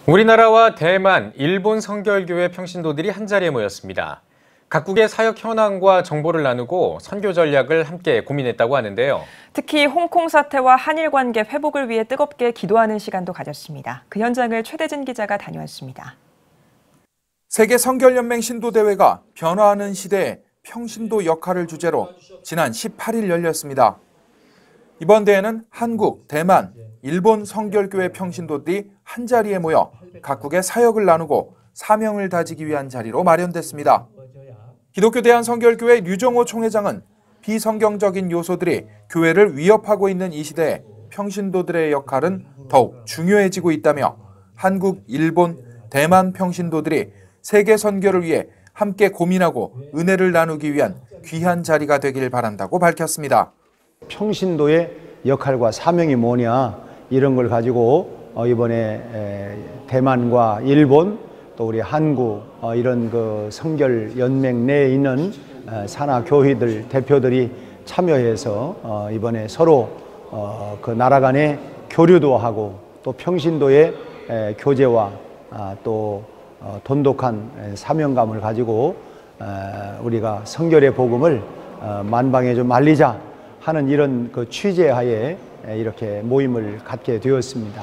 우리나라와 대만, 일본 성결교회 평신도들이 한자리에 모였습니다. 각국의 사역 현황과 정보를 나누고 선교 전략을 함께 고민했다고 하는데요. 특히 홍콩 사태와 한일 관계 회복을 위해 뜨겁게 기도하는 시간도 가졌습니다. 그 현장을 최대진 기자가 다녀왔습니다. 세계 성결연맹 신도대회가 변화하는 시대의 평신도 역할을 주제로 지난 18일 열렸습니다. 이번 대회는 한국, 대만, 일본 성결교회 평신도들이 한자리에 모여 각국의 사역을 나누고 사명을 다지기 위한 자리로 마련됐습니다. 기독교 대한성결교회 류정호 총회장은 비성경적인 요소들이 교회를 위협하고 있는 이 시대에 평신도들의 역할은 더욱 중요해지고 있다며 한국, 일본, 대만 평신도들이 세계 선교를 위해 함께 고민하고 은혜를 나누기 위한 귀한 자리가 되길 바란다고 밝혔습니다. 평신도의 역할과 사명이 뭐냐 이런 걸 가지고 이번에 대만과 일본 또 우리 한국 이런 그 성결 연맹 내에 있는 산하 교회들 대표들이 참여해서 이번에 서로 그 나라 간의 교류도 하고 또 평신도의 교제와 또 돈독한 사명감을 가지고 우리가 성결의 복음을 만방에 좀 알리자 하는 이런 그 취재하에 이렇게 모임을 갖게 되었습니다.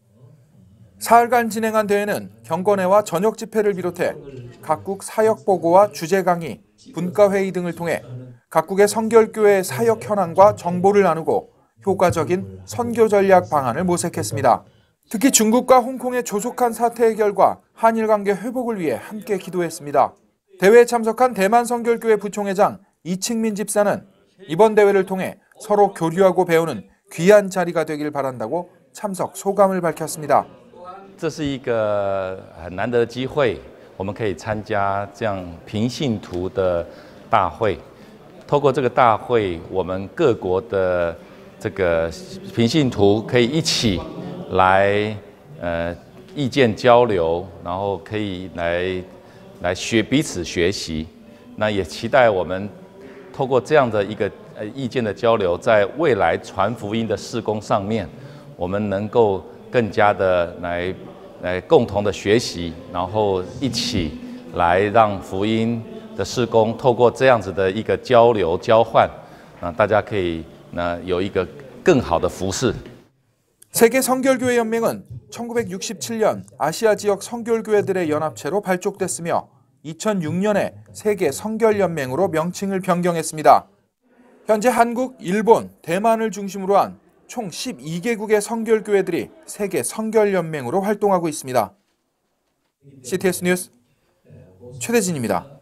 사흘간 진행한 대회는 경건회와 저녁 집회를 비롯해 각국 사역 보고와 주제 강의, 분과회의 등을 통해 각국의 성결교회의 사역 현황과 정보를 나누고 효과적인 선교 전략 방안을 모색했습니다. 특히 중국과 홍콩의 조속한 사태 해결과 한일 관계 회복을 위해 함께 기도했습니다. 대회에 참석한 대만 성결교회 부총회장 이칭민 집사는 이번 대회를 통해 서로 교류하고 배우는 귀한 자리가 되길 바란다고 참석 소감을 밝혔습니다. 这是一个很难得的机会，我们可以参加这样平信徒的大会。透过这个大会，我们各国的这个平信徒可以一起来意见交流，然后可以来彼此学习。那也期待我们透过这样的一个意见的交流，在未来传福音的事工上面，我们能够更加的来共同的学习，然后一起来让福音的事工透过这样子的一个交流交换，大家可以有一个更好的服事。 세계 성결교회 연맹은 1967년 아시아 지역 성결교회들의 연합체로 발족됐으며 2006년에 세계 성결연맹으로 명칭을 변경했습니다. 현재 한국, 일본, 대만을 중심으로 한 총 12개국의 성결교회들이 세계 성결연맹으로 활동하고 있습니다. CTS 뉴스 최대진입니다.